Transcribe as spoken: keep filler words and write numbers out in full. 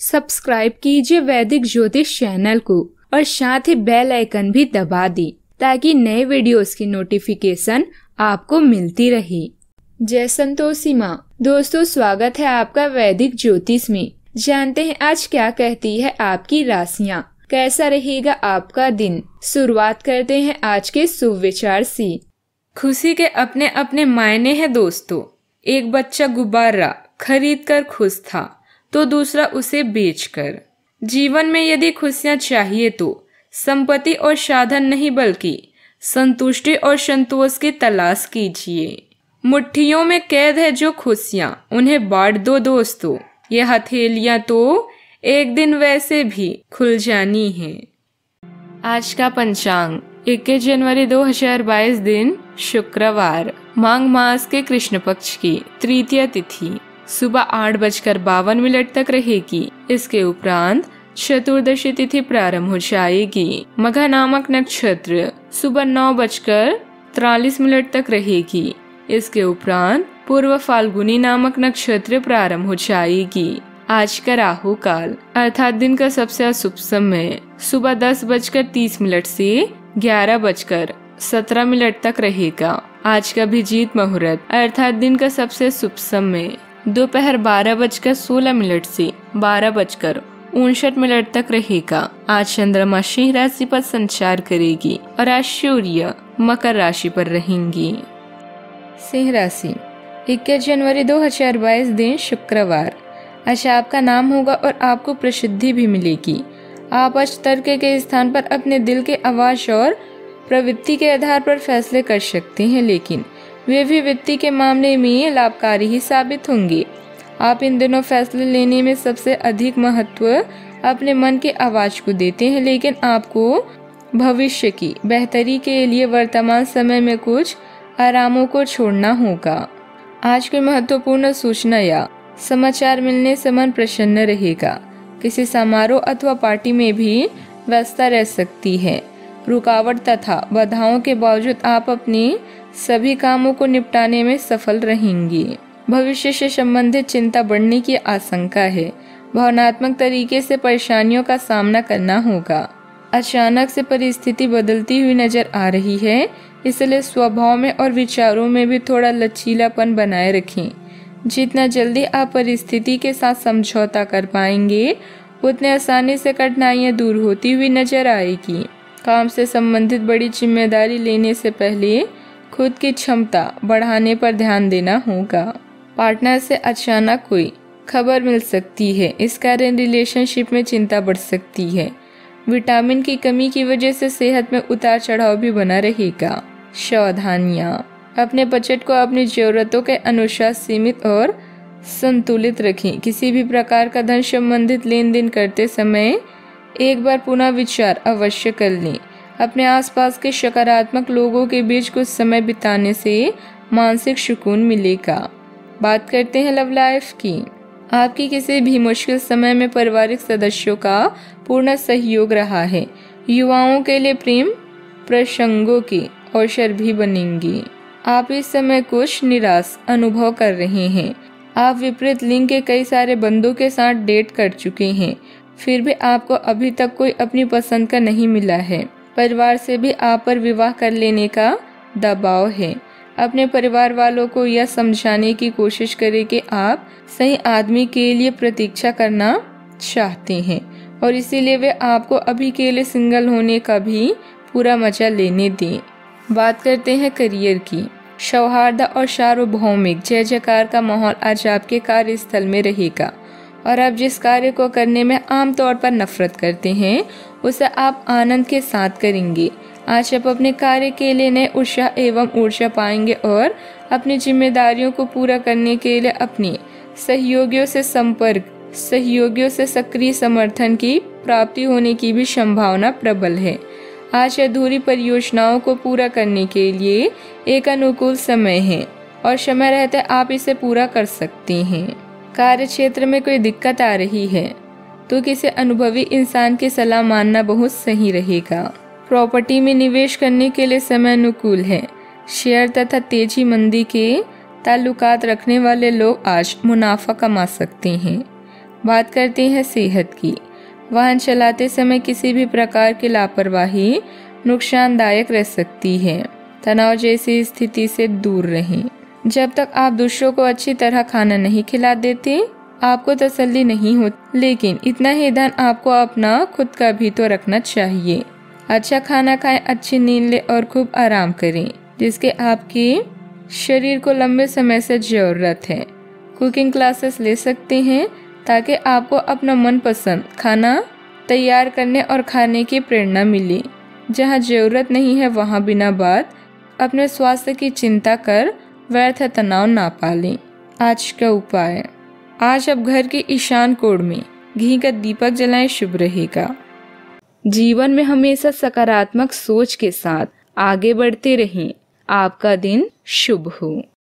Subscribe कीजिए वैदिक ज्योतिष चैनल को और साथ ही बेल आइकन भी दबा दी ताकि नए वीडियोस की नोटिफिकेशन आपको मिलती रहे। जय संतोषी माँ। दोस्तों, स्वागत है आपका वैदिक ज्योतिष में। जानते हैं आज क्या कहती है आपकी राशियाँ, कैसा रहेगा आपका दिन। शुरुआत करते हैं आज के शुभ विचार से। खुशी के अपने अपने मायने हैं दोस्तों। एक बच्चा गुब्बारा खरीद कर खुश था तो दूसरा उसे बेचकर। जीवन में यदि खुशियाँ चाहिए तो संपत्ति और साधन नहीं बल्कि संतुष्टि और संतोष की तलाश कीजिए। मुट्ठियों में कैद है जो खुशियाँ, उन्हें बांट दो दोस्तों। ये हथेलियाँ तो एक दिन वैसे भी खुल जानी है। आज का पंचांग इक्कीस जनवरी दो हजार बाईस, दिन शुक्रवार, माघ मास के कृष्ण पक्ष की तृतीय तिथि सुबह आठ बजकर बावन मिनट तक रहेगी। इसके उपरांत चतुर्दशी तिथि प्रारंभ हो जाएगी। मघा नामक नक्षत्र सुबह नौ बजकर तिरालीस मिनट तक रहेगी। इसके उपरांत पूर्व फाल्गुनी नामक नक्षत्र प्रारंभ हो जाएगी। आज का राहु काल अर्थात दिन का सबसे अशुभ समय सुबह दस बजकर तीस मिनट से ग्यारह बजकर सत्रह मिनट तक रहेगा। आज का अभिजीत मुहूर्त अर्थात दिन का सबसे शुभ समय दोपहर बारह बजकर सोलह मिनट से बारह बजकर उनसठ मिनट तक रहेगा। आज चंद्रमा सिंह राशि पर संचार करेगी और आज सूर्य मकर राशि पर रहेंगी। सिंह राशि इक्कीस जनवरी दो हजार बाईस, दिन शुक्रवार। आज आपका नाम होगा और आपको प्रसिद्धि भी मिलेगी। आप आज तर्क के स्थान पर अपने दिल के आवाज और प्रवृत्ति के आधार पर फैसले कर सकते हैं, लेकिन वे भी वित्तीय के मामले में लाभकारी ही साबित होंगे। आप इन दिनों फैसले लेने में सबसे अधिक महत्व अपने मन के आवाज को देते हैं, लेकिन आपको भविष्य की बेहतरी के लिए वर्तमान समय में कुछ आरामों को छोड़ना होगा। आज की महत्वपूर्ण सूचना या समाचार मिलने से मन प्रसन्न रहेगा। किसी समारोह अथवा पार्टी में भी व्यस्तता रह सकती है। रुकावट तथा बाधाओं के बावजूद आप अपने सभी कामों को निपटाने में सफल रहेंगे। भविष्य से संबंधित चिंता बढ़ने की आशंका है। भावनात्मक तरीके से परेशानियों का सामना करना होगा। अचानक से परिस्थिति बदलती हुई नजर आ रही है, इसलिए स्वभाव में और विचारों में भी थोड़ा लचीलापन बनाए रखें। जितना जल्दी आप परिस्थिति के साथ समझौता कर पाएंगे, उतने आसानी से कठिनाइयां दूर होती हुई नजर आएगी। काम से संबंधित बड़ी जिम्मेदारी लेने से पहले खुद की क्षमता बढ़ाने पर ध्यान देना होगा। पार्टनर से अचानक कोई खबर मिल सकती है, इस कारण रिलेशनशिप में चिंता बढ़ सकती है। विटामिन की कमी की वजह से सेहत में उतार चढ़ाव भी बना रहेगा। सावधानियाँ, अपने बजट को अपनी जरूरतों के अनुसार सीमित और संतुलित रखें। किसी भी प्रकार का धन संबंधित लेन देन करते समय एक बार पुनः विचार अवश्य कर लें। अपने आसपास के सकारात्मक लोगों के बीच कुछ समय बिताने से मानसिक सुकून मिलेगा। बात करते हैं लव लाइफ की। आपकी किसी भी मुश्किल समय में पारिवारिक सदस्यों का पूर्ण सहयोग रहा है। युवाओं के लिए प्रेम प्रसंगों के अवसर भी बनेंगे। आप इस समय कुछ निराश अनुभव कर रहे हैं। आप विपरीत लिंग के कई सारे बंदों के साथ डेट कर चुके हैं, फिर भी आपको अभी तक कोई अपनी पसंद का नहीं मिला है। परिवार से भी आप पर विवाह कर लेने का दबाव है। अपने परिवार वालों को यह समझाने की कोशिश करें कि आप सही आदमी के लिए प्रतीक्षा करना चाहते हैं और इसीलिए वे आपको अभी के लिए सिंगल होने का भी पूरा मजा लेने दें। बात करते हैं करियर की। सौहार्द और सार्वभौमिक जय जयकार का माहौल आज आपके कार्यस्थल में रहेगा और आप जिस कार्य को करने में आमतौर पर नफरत करते हैं, उसे आप आनंद के साथ करेंगे। आज आप अपने कार्य के लिए नए उत्साह एवं ऊर्जा पाएंगे और अपनी जिम्मेदारियों को पूरा करने के लिए अपने सहयोगियों से संपर्क सहयोगियों से सक्रिय समर्थन की प्राप्ति होने की भी संभावना प्रबल है। आज अधूरी परियोजनाओं को पूरा करने के लिए एक अनुकूल समय है और समय रहते आप इसे पूरा कर सकते हैं। कार्य क्षेत्र में कोई दिक्कत आ रही है तो किसी अनुभवी इंसान की सलाह मानना बहुत सही रहेगा। प्रॉपर्टी में निवेश करने के लिए समय अनुकूल है। शेयर तथा तेजी मंदी के ताल्लुकात रखने वाले लोग आज मुनाफा कमा सकते हैं। बात करते हैं सेहत की। वाहन चलाते समय किसी भी प्रकार की लापरवाही नुकसानदायक रह सकती है। तनाव जैसी स्थिति से दूर रहें। जब तक आप दूसरों को अच्छी तरह खाना नहीं खिला देते, आपको तसल्ली नहीं होती, लेकिन इतना ही ध्यान आपको अपना खुद का भी तो रखना चाहिए। अच्छा खाना खाएं, अच्छी नींद लें और खूब आराम करें, जिसके आपके शरीर को लंबे समय से जरूरत है। कुकिंग क्लासेस ले सकते हैं ताकि आपको अपना मनपसंद खाना तैयार करने और खाने की प्रेरणा मिले। जहां जरूरत नहीं है वहां बिना बात अपने स्वास्थ्य की चिंता कर व्यर्थ तनाव ना पालें। आज का उपाय, आज आप घर के ईशान कोण में घी का दीपक जलाएं, शुभ रहेगा। जीवन में हमेशा सकारात्मक सोच के साथ आगे बढ़ते रहें। आपका दिन शुभ हो।